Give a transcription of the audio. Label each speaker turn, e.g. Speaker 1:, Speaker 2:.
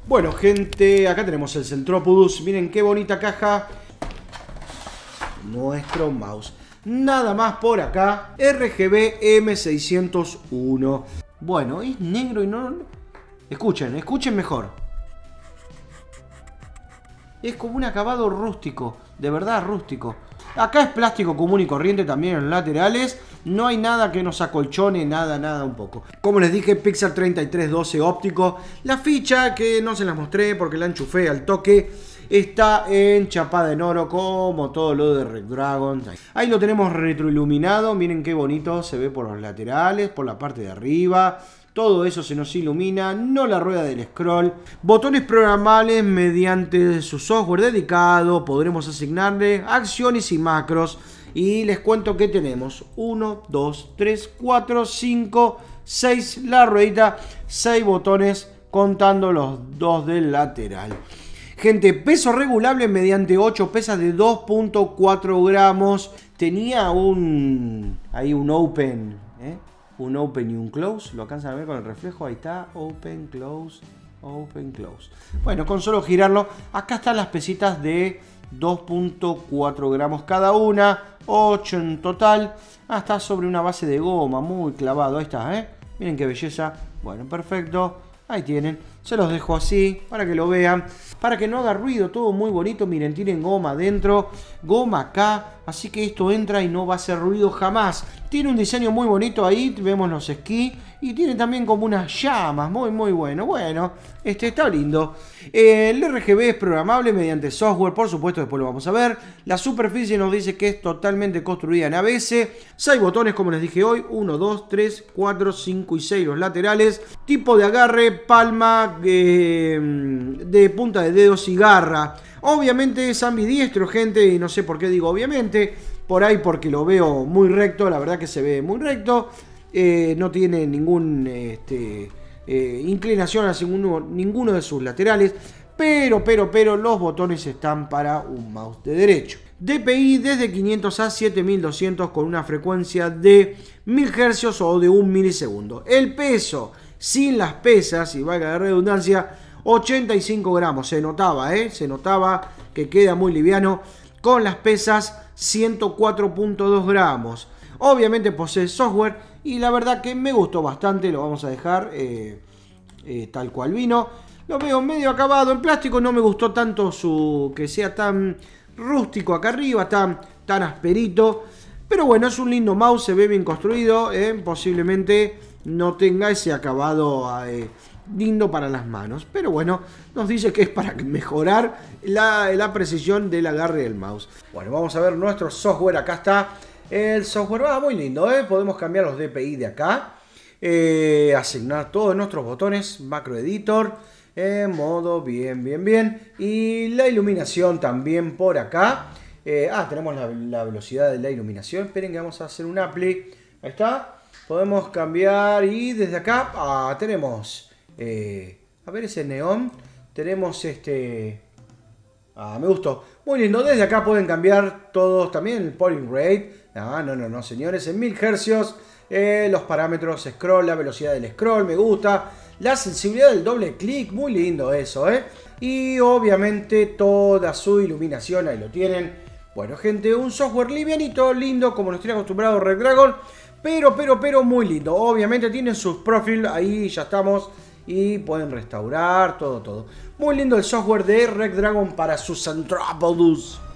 Speaker 1: Bueno, gente, acá tenemos el Centropodus. Miren qué bonita caja. Nuestro mouse. Nada más por acá. RGB M601. Bueno, es negro y no... Escuchen mejor. Es como un acabado rústico. De verdad rústico. Acá es plástico común y corriente también en los laterales. No hay nada que nos acolchone, nada un poco. Como les dije, Pixar 3312 óptico. La ficha que no se las mostré porque la enchufé al toque. Está enchapada en oro como todo lo de Red Dragon. Ahí lo tenemos retroiluminado. Miren qué bonito se ve por los laterales, por la parte de arriba. Todo eso se nos ilumina, no la rueda del scroll. Botones programables mediante su software dedicado. Podremos asignarle acciones y macros. Y les cuento que tenemos 1, 2, 3, 4, 5, 6. La ruedita, 6 botones contando los 2 del lateral. Gente, peso regulable mediante 8 pesas de 2.4 gramos. Tenía ahí un open, un open y un close. Lo alcanzan a ver con el reflejo. Ahí está. Open, close, open, close. Bueno, con solo girarlo. Acá están las pesitas de 2.4 gramos cada una. 8 en total. Está sobre una base de goma. Muy clavado. Ahí está, Miren qué belleza. Bueno, perfecto. Ahí tienen. Se los dejo así para que lo vean. Para que no haga ruido. Todo muy bonito. Miren, tienen goma adentro. Goma acá. Así que esto entra y no va a hacer ruido jamás. Tiene un diseño muy bonito ahí. Vemos los esquí. Y tiene también como unas llamas. Muy bueno. Bueno, está lindo. El RGB es programable mediante software. Por supuesto, después lo vamos a ver. La superficie nos dice que es totalmente construida en ABS. 6 botones, como les dije hoy. 1, 2, 3, 4, 5 y 6 los laterales. Tipo de agarre, palma, de punta de dedos y garra. Obviamente es ambidiestro, gente. Y no sé por qué digo obviamente. Por ahí porque lo veo muy recto. La verdad que se ve muy recto. No tiene ningún inclinación hacia ninguno de sus laterales. Pero los botones están para un mouse de derecho. DPI desde 500 a 7200 con una frecuencia de 1000 Hz o de 1 milisegundo. El peso sin las pesas, y valga la redundancia, 85 gramos. Se notaba, se notaba que queda muy liviano. Con las pesas 104.2 gramos. Obviamente posee software y la verdad que me gustó bastante. Lo vamos a dejar tal cual vino. Lo veo medio acabado en plástico. No me gustó tanto que sea tan rústico acá arriba, tan asperito. Pero bueno, es un lindo mouse, se ve bien construido. Posiblemente no tenga ese acabado lindo para las manos. Pero bueno, nos dice que es para mejorar la precisión del agarre del mouse. Bueno, vamos a ver nuestro software. Acá está. El software va muy lindo, podemos cambiar los DPI de acá, asignar todos nuestros botones, macro editor, modo bien, y la iluminación también por acá. Tenemos la velocidad de la iluminación. Esperen que vamos a hacer un apply. Ahí está, podemos cambiar y desde acá tenemos, a ver ese neón, tenemos me gustó, muy lindo. Desde acá pueden cambiar todos también el polling rate. No, señores, en 1000 Hz. Los parámetros scroll, la velocidad del scroll, me gusta. La sensibilidad del doble clic, muy lindo eso, Y obviamente toda su iluminación, ahí lo tienen. Bueno, gente, un software livianito, lindo, como nos tiene acostumbrado Red Dragon. Pero muy lindo. Obviamente tienen sus profiles, ahí ya estamos. Y pueden restaurar, todo. Muy lindo el software de Red Dragon para su Centropodus.